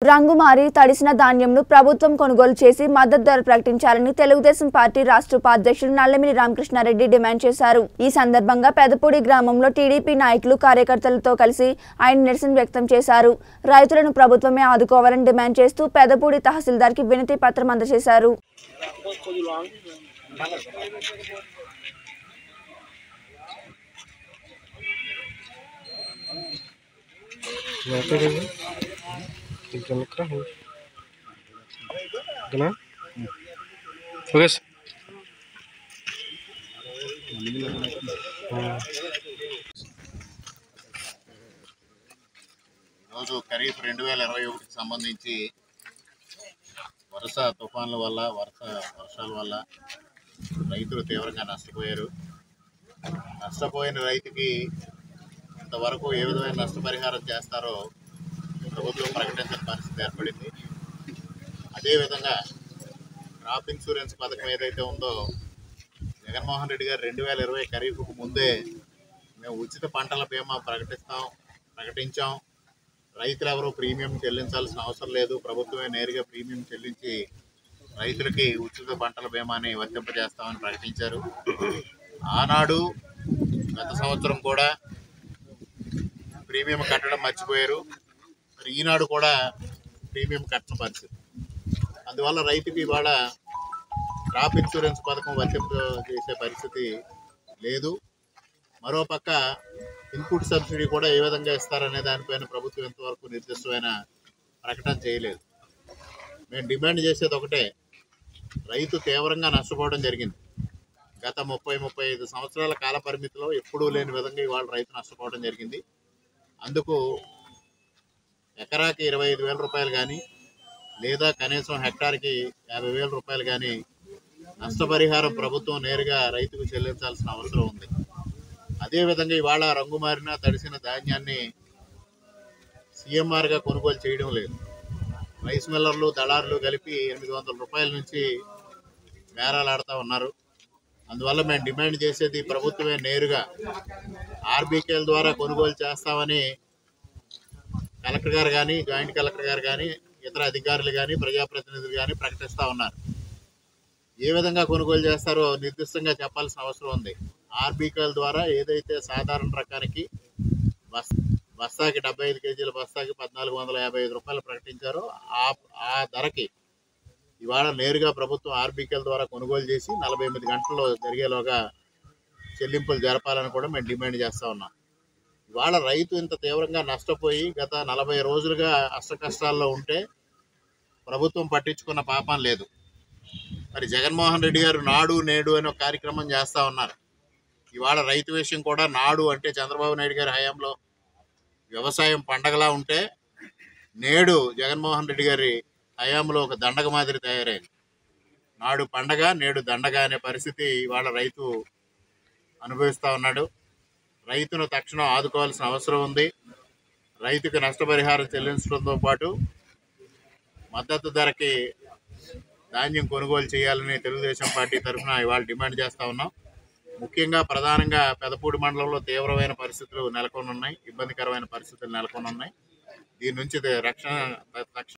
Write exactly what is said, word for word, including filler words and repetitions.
రంగు మారి తడిసిన ధాన్యంను ప్రభుత్వం కొనుగోలు చేసి మద్దతు ధర ప్రకటించాలని తెలుగుదేశం పార్టీ రాష్ట్ర ఉపాధ్యక్షుడు నల్లమిల్లి రామకృష్ణారెడ్డి డిమాండ్ చేశారు. ఈ సందర్భంగా పెదపూడి గ్రామంలో టీడీపీ నాయకులు కార్యకర్తలతో కలిసి ఆయన నిరసన వ్యక్తం చేశారు. రైతులను ప్రభుత్వమే ఆదుకోవాలని డిమాండ్ చేస్తూ పెదపూడి తహసీల్దార్కి వినతి పత్రం అందజేశారు. రోజు ఖరీఫ్ రెండు వేల ఇరవై ఒకటికి సంబంధించి వరుస తుఫాన్ల వల్ల వరుస వర్షాల వల్ల రైతులు తీవ్రంగా నష్టపోయారు. నష్టపోయిన రైతుకి ఇంతవరకు ఏ విధమైన నష్టపరిహారం చేస్తారో ప్రభుత్వం ప్రకటించిన పరిస్థితి ఏర్పడింది. అదేవిధంగా క్రాప్ ఇన్సూరెన్స్ పథకం ఏదైతే ఉందో జగన్మోహన్ రెడ్డి గారు రెండు వేల ఇరవై ఖరీఫ్కు ముందే మేము ఉచిత పంటల బీమా ప్రకటిస్తాం ప్రకటించాం రైతులు ఎవరూ ప్రీమియం చెల్లించాల్సిన అవసరం లేదు, ప్రభుత్వమే నేరుగా ప్రీమియం చెల్లించి రైతులకి ఉచిత పంటల బీమాని వర్తింపజేస్తామని ప్రకటించారు. ఆనాడు గత సంవత్సరం కూడా ప్రీమియం కట్టడం మర్చిపోయారు. మరి ఈనాడు కూడా ప్రీమియం కట్టని పరిస్థితి. అందువల్ల రైతుకి ఇవాళ క్రాప్ ఇన్సూరెన్స్ పథకం వర్తింప చేసే పరిస్థితి లేదు. మరోపక్క ఇన్పుట్ సబ్సిడీ కూడా ఏ విధంగా ఇస్తారనే దానిపైన ప్రభుత్వం ఇంతవరకు నిర్దిష్టమైన ప్రకటన చేయలేదు. మేము డిమాండ్ చేసేది ఒకటే, రైతు తీవ్రంగా నష్టపోవడం జరిగింది. గత ముప్పై ముప్పై ఐదు సంవత్సరాల కాల పరిమితిలో ఎప్పుడూ లేని విధంగా ఇవాళ రైతు నష్టపోవడం జరిగింది. అందుకు ఎకరాకి ఇరవై ఐదు వేల రూపాయలు కానీ లేదా కనీసం హెక్టార్కి యాభై వేల రూపాయలు కానీ నష్టపరిహారం ప్రభుత్వం నేరుగా రైతుకు చెల్లించాల్సిన అవసరం ఉంది. అదేవిధంగా ఇవాళ రంగుమారిన తడిసిన ధాన్యాన్ని సీఎంఆర్గా కొనుగోలు చేయడం లేదు. రైస్ మిల్లర్లు దళారులు కలిపి ఎనిమిది వందల రూపాయల నుంచి బేరాలాడుతూ ఉన్నారు. అందువల్ల మేము డిమాండ్ చేసేది ప్రభుత్వమే నేరుగా ఆర్బీకేల ద్వారా కొనుగోలు చేస్తామని కలెక్టర్ గారు కానీ జాయింట్ కలెక్టర్ గారు కానీ ఇతర అధికారులు కానీ ప్రజాప్రతినిధులు కానీ ప్రకటిస్తూ ఉన్నారు. ఏ విధంగా కొనుగోలు చేస్తారో నిర్దిష్టంగా చెప్పాల్సిన అవసరం ఉంది. ఆర్బీకేల ద్వారా ఏదైతే సాధారణ రకానికి బస్ బస్తాకి డెబ్బై ఐదు కేజీల బస్తాకి పద్నాలుగు వందల యాభై ఐదు రూపాయలు ప్రకటించారో ఆ ఆ ధరకి ఇవాళ నేరుగా ప్రభుత్వం ఆర్బీకేల ద్వారా కొనుగోలు చేసి నలభై ఎనిమిది గంటల్లో జరిగేలోగా చెల్లింపులు జరపాలని కూడా మేము డిమాండ్ చేస్తూ ఉన్నాం. ఇవాళ రైతు ఇంత తీవ్రంగా నష్టపోయి గత నలభై రోజులుగా అష్ట కష్టాల్లో ఉంటే ప్రభుత్వం పట్టించుకున్న పాపం లేదు. మరి జగన్మోహన్ రెడ్డి గారు నాడు నేడు అనే ఒక కార్యక్రమం చేస్తూ ఉన్నారు. ఇవాళ రైతు విషయం కూడా నాడు అంటే చంద్రబాబు నాయుడు గారి హయాంలో వ్యవసాయం పండగలా ఉంటే నేడు జగన్మోహన్ రెడ్డి గారి హయాంలో ఒక దండగ మాదిరి తయారైంది. నాడు పండగ నేడు దండగ అనే పరిస్థితి ఇవాళ రైతు అనుభవిస్తూ ఉన్నాడు. రైతును తక్షణం ఆదుకోవాల్సిన అవసరం ఉంది. రైతుకు నష్టపరిహారం చెల్లించడంతో పాటు మద్దతు ధరకి ధాన్యం కొనుగోలు చేయాలని తెలుగుదేశం పార్టీ తరఫున ఇవాళ డిమాండ్ చేస్తూ ఉన్నాం. ముఖ్యంగా ప్రధానంగా పెదపూడి మండలంలో తీవ్రమైన పరిస్థితులు నెలకొని ఉన్నాయి, ఇబ్బందికరమైన పరిస్థితులు నెలకొని ఉన్నాయి. దీని నుంచి రక్షణ